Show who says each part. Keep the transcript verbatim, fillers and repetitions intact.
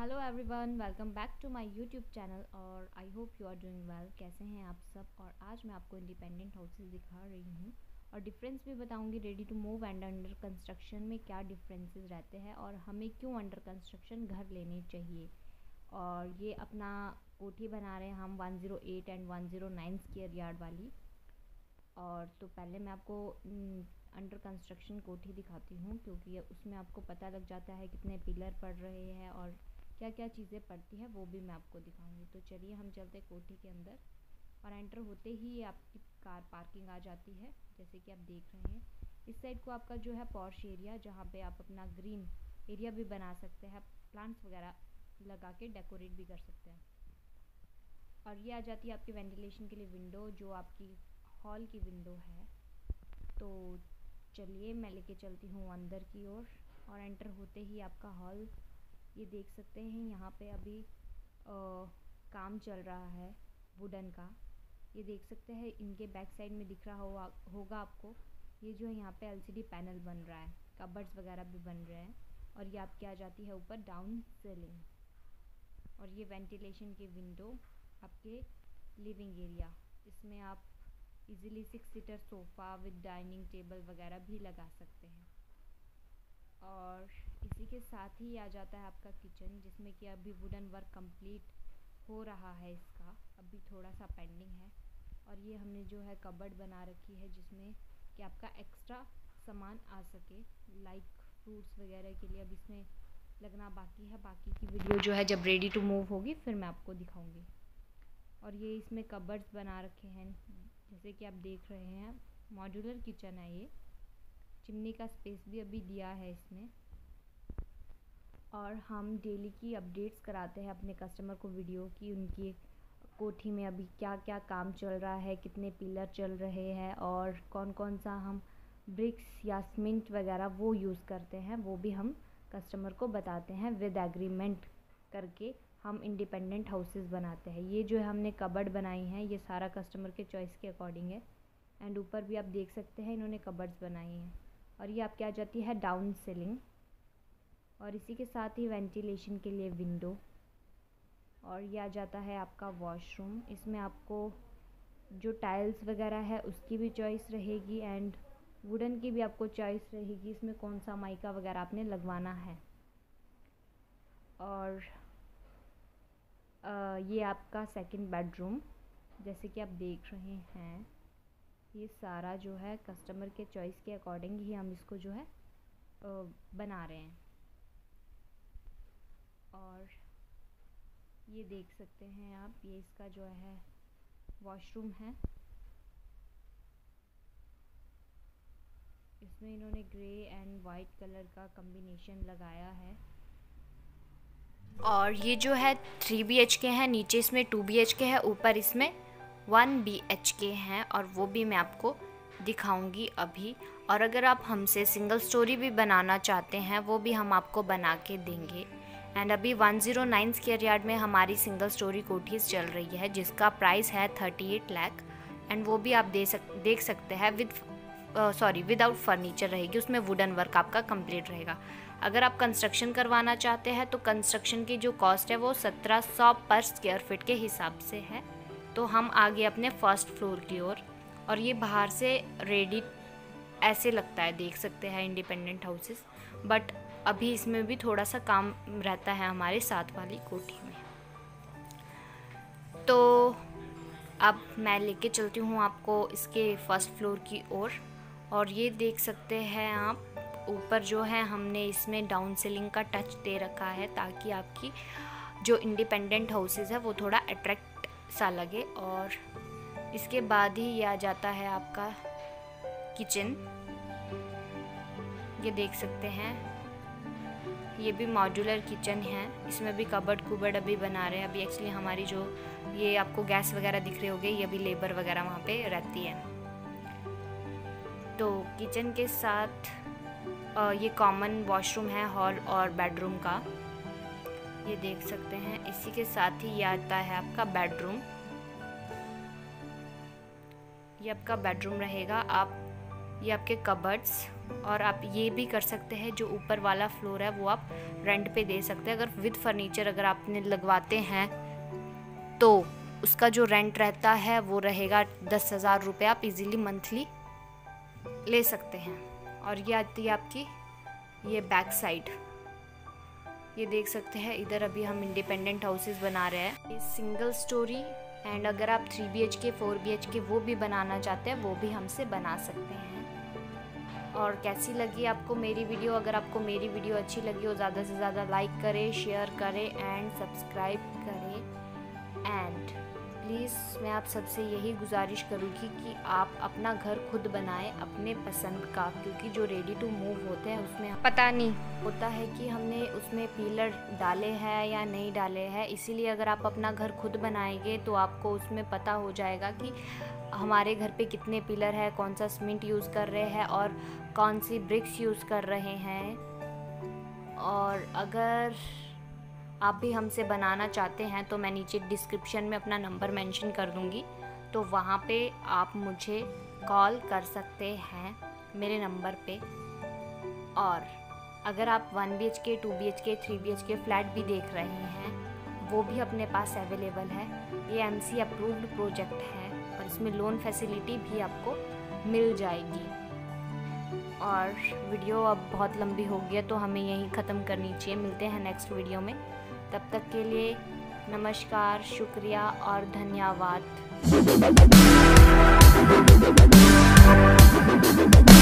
Speaker 1: Hello everyone, welcome back to my YouTube channel और I hope you are doing well. कैसे हैं आप सब। और आज मैं आपको इंडिपेंडेंट हाउसेस दिखा रही हूँ और डिफरेंस भी बताऊंगी ready to move and under construction में क्या डिफरेंसेस रहते हैं और हमें क्यों अंडर कंस्ट्रक्शन घर लेने चाहिए। और ये अपना कोठी बना रहे हैं हम one zero eight and one zero nine square yard वाली। और तो पहले मैं आपको अंडर कंस्ट्रक्शन कोठी दिखाती हूँ, क्योंकि उसमें आपको पता लग जाता है कितने पिलर पड़ रहे हैं और क्या क्या चीज़ें पड़ती है, वो भी मैं आपको दिखाऊंगी। तो चलिए हम चलते कोठी के अंदर। और एंटर होते ही आपकी कार पार्किंग आ जाती है, जैसे कि आप देख रहे हैं। इस साइड को आपका जो है पॉश एरिया, जहाँ पे आप अपना ग्रीन एरिया भी बना सकते हैं, प्लांट्स वगैरह लगा के डेकोरेट भी कर सकते हैं। और ये आ जाती है आपकी वेंटिलेशन के लिए विंडो, जो आपकी हॉल की विंडो है। तो चलिए मैं लेके चलती हूँ अंदर की ओर। और, और एंटर होते ही आपका हॉल ये देख सकते हैं। यहाँ पे अभी आ, काम चल रहा है वुडन का। ये देख सकते हैं, इनके बैक साइड में दिख रहा होगा होगा आपको। ये जो है यहाँ पे एलसीडी पैनल बन रहा है, कबर्ड्स वगैरह भी बन रहे हैं। और ये आपकी आ जाती है ऊपर डाउन सीलिंग। और ये वेंटिलेशन की विंडो आपके लिविंग एरिया। इसमें आप easily six seater sofa with dining table वगैरह भी लगा सकते हैं। और इसी के साथ ही आ जाता है आपका किचन, जिसमें कि अभी वुडन वर्क कंप्लीट हो रहा है, इसका अभी थोड़ा सा पेंडिंग है। और ये हमने जो है कबर्ड बना रखी है, जिसमें कि आपका एक्स्ट्रा सामान आ सके, लाइक फ्रूट्स वगैरह के लिए। अब इसमें लगना बाकी है, बाकी की वीडियो जो है जब रेडी टू मूव होगी फिर मैं आपको दिखाऊंगी। और ये इसमें कबर्ड्स बना रखे हैं, जैसे कि आप देख रहे हैं। मॉड्यूलर किचन है ये, चिमनी का स्पेस भी अभी दिया है इसमें। और हम डेली की अपडेट्स कराते हैं अपने कस्टमर को वीडियो की, उनकी कोठी में अभी क्या क्या काम चल रहा है, कितने पिलर चल रहे हैं और कौन कौन सा हम ब्रिक्स या सीमेंट वगैरह वो यूज़ करते हैं, वो भी हम कस्टमर को बताते हैं। विद एग्रीमेंट करके हम इंडिपेंडेंट हाउसेस बनाते हैं। ये जो हमने कबर्ड बनाई हैं, ये सारा कस्टमर के चॉइस के अकॉर्डिंग है। एंड ऊपर भी आप देख सकते हैं इन्होंने कबर्ड्स बनाई हैं। और ये आपकी आ जाती है डाउन सीलिंग। और इसी के साथ ही वेंटिलेशन के लिए विंडो। और ये आ जाता है आपका वॉशरूम। इसमें आपको जो टाइल्स वगैरह है उसकी भी चॉइस रहेगी एंड वुडन की भी आपको चॉइस रहेगी, इसमें कौन सा माइका वगैरह आपने लगवाना है। और आ, ये आपका सेकंड बेडरूम, जैसे कि आप देख रहे हैं। ये सारा जो है कस्टमर के चॉइस के अकॉर्डिंग ही हम इसको जो है आ, बना रहे हैं। और ये देख सकते हैं आप, ये इसका जो है वॉशरूम है। इसमें इन्होंने ग्रे एंड वाइट कलर का कॉम्बिनेशन लगाया है। और ये जो है थ्री बी एच के है, नीचे इसमें टू बी एच के है, ऊपर इसमें वन बी एच के हैं। और वो भी मैं आपको दिखाऊंगी अभी। और अगर आप हमसे सिंगल स्टोरी भी बनाना चाहते हैं, वो भी हम आपको बना के देंगे। एंड अभी one zero nine square yard में हमारी सिंगल स्टोरी कोठीज़ चल रही है, जिसका प्राइस है थर्टी एट लाख। एंड वो भी आप दे सक देख सकते हैं विद सॉरी विदाउट फर्नीचर रहेगी, उसमें वुडन वर्क आपका कंप्लीट रहेगा। अगर आप कंस्ट्रक्शन करवाना चाहते हैं तो कंस्ट्रक्शन की जो कॉस्ट है वो सत्रह सौ पर स्क्वायर फीट के हिसाब से है। तो हम आगे अपने फर्स्ट फ्लोर की ओर। और, और ये बाहर से रेडी ऐसे लगता है, देख सकते हैं इंडिपेंडेंट हाउसेस, बट अभी इसमें भी थोड़ा सा काम रहता है हमारे साथ वाली कोठी में। तो अब मैं लेके चलती हूँ आपको इसके फर्स्ट फ्लोर की ओर। और, और ये देख सकते हैं आप, ऊपर जो है हमने इसमें डाउन सीलिंग का टच दे रखा है, ताकि आपकी जो इंडिपेंडेंट हाउसेस है वो थोड़ा अट्रैक्ट सा लगे। और इसके बाद ही ये आ जाता है आपका किचन। ये देख सकते हैं, ये भी मॉड्यूलर किचन है। इसमें भी कबर्ड कुबर्ड अभी बना रहे हैं। अभी एक्चुअली हमारी जो ये आपको गैस वगैरह दिख रहे होंगे, ये भी लेबर वगैरह वहाँ पे रहती है। तो किचन के साथ ये कॉमन वॉशरूम है हॉल और बेडरूम का, ये देख सकते हैं। इसी के साथ ही ये आता है आपका बेडरूम। ये आपका बेडरूम रहेगा। आप ये आपके कबर्ड्स। और आप ये भी कर सकते हैं, जो ऊपर वाला फ्लोर है वो आप रेंट पे दे सकते हैं। अगर विद फर्नीचर अगर आपने लगवाते हैं तो उसका जो रेंट रहता है वो रहेगा दस हज़ार रुपये। आप इजीली मंथली ले सकते हैं। और ये आती है आपकी ये बैक साइड, ये देख सकते हैं। इधर अभी हम इंडिपेंडेंट हाउसेस बना रहे हैं, ये सिंगल स्टोरी। एंड अगर आप three B H K four B H K वो भी बनाना चाहते हैं वो भी हमसे बना सकते हैं। और कैसी लगी आपको मेरी वीडियो? अगर आपको मेरी वीडियो अच्छी लगी हो, ज़्यादा से ज़्यादा लाइक करें, शेयर करें एंड सब्सक्राइब करें। एंड प्लीज़ मैं आप सबसे यही गुजारिश करूँगी कि आप अपना घर खुद बनाएं अपने पसंद का, क्योंकि जो रेडी टू मूव होते हैं उसमें पता नहीं होता है कि हमने उसमें पिलर डाले हैं या नहीं डाले हैं। इसीलिए अगर आप अपना घर खुद बनाएंगे तो आपको उसमें पता हो जाएगा कि हमारे घर पे कितने पिलर है, कौन सा सीमेंट यूज़ कर रहे हैं और कौन सी ब्रिक्स यूज़ कर रहे हैं। और अगर आप भी हमसे बनाना चाहते हैं तो मैं नीचे डिस्क्रिप्शन में अपना नंबर मेंशन कर दूंगी, तो वहाँ पे आप मुझे कॉल कर सकते हैं मेरे नंबर पे। और अगर आप one B H K, two B H K, three B H K flat भी देख रहे हैं वो भी अपने पास अवेलेबल है। ये एम सी अप्रूव्ड प्रोजेक्ट है और इसमें लोन फैसिलिटी भी आपको मिल जाएगी। और वीडियो अब बहुत लंबी हो गई है तो हमें यहीं ख़त्म करनी चाहिए। मिलते हैं नेक्स्ट वीडियो में, तब तक के लिए नमस्कार, शुक्रिया और धन्यवाद।